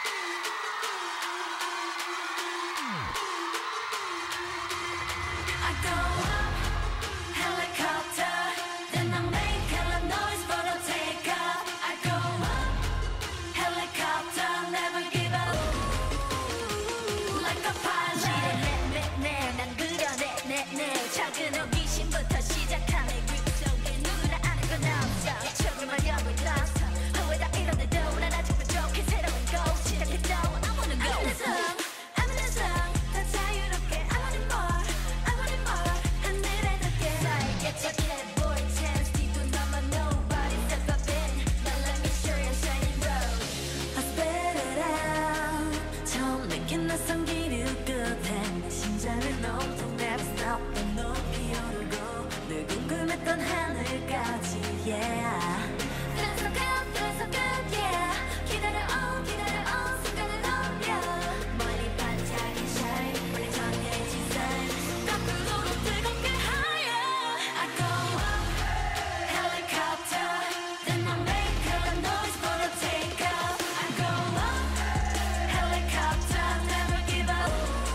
작은 호기심부터 시작하는 그 속에 누구나 아는 건 없어 조금만 여기 있어 후회 다 이런데도 난 아직 부족해 새로운 곳 시작했죠 I wanna go I'm in the zone 더 자유롭게 I want it more 하늘에 닿게 나에게 찾게 보일 chance 뒤도 너만 nobody's ever been But let me show you a shining road I spit it out 처음 느낀 낯선 기류 끝에 내 심장은 온통 never stop 높이 오르고 늘 궁금했던 하늘까지 yeah Feeling so good yeah 기다려 순간을 넘겨 멀리 반짝인 shine 빨리 정해진 sign 거꾸로 뜨겁게 higher I go up helicopter then I make a noise for a take off I go up helicopter never give up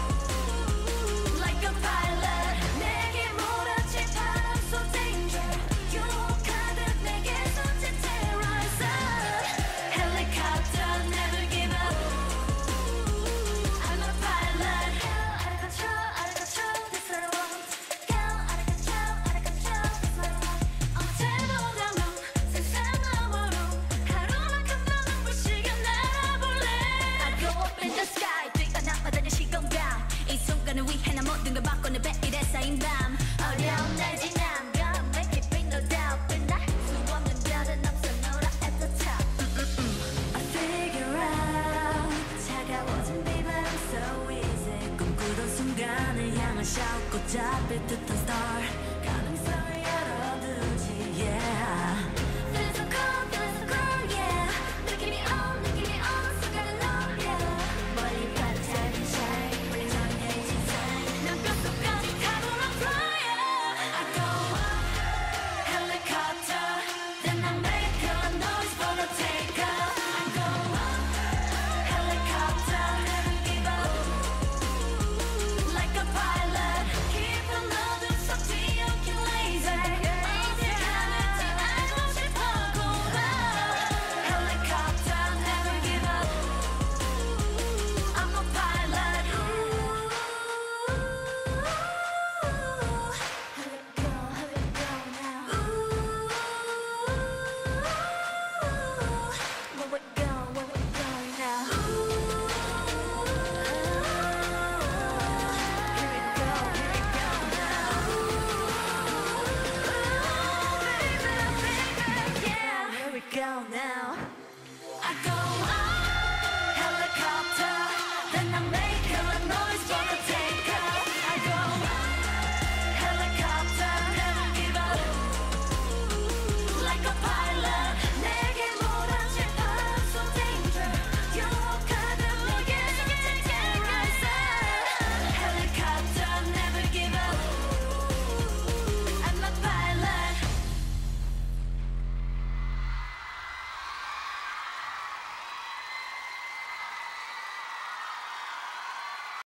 like a pilot 내게 몰아칠 바람 so danger 유혹하듯 내게 쏟지 terrorize Helicopter never give up I'm a pilot Out of control, that's what I want Go out of control, that's what I want 언제보다 넌 세상 너머로 하루만큼 더 눈부시게 날아볼래 I go up in the sky 뛰어나가다니 시공간 이 순간을 위해 나 모든 걸 바꾸는 베일에 쌓인 밤 어려운 날 지난 건 make it big no doubt 빛날 수 없는 별은 없어 너라 at the top I figure out 차가워진 비바람 so easy 꿈꾸던 순간을 향한 shout 꽃잡을 듯한 star 가능성을 열어두지 yeah Feeling so cool yeah 느낌이 on 순간을 넘겨 멀리 반짝인 shine 빨리 정해진 sign 난 끝까지 타고 I'm flying I go up helicopter then I make a noise for a take off I go up helicopter never give up like a pilot keep on 어둠 속 뒤엉킨 laser 어디 가는지 알고 싶어 go up helicopter never give up I'm a pilot Here we go now Where we go now Here we go now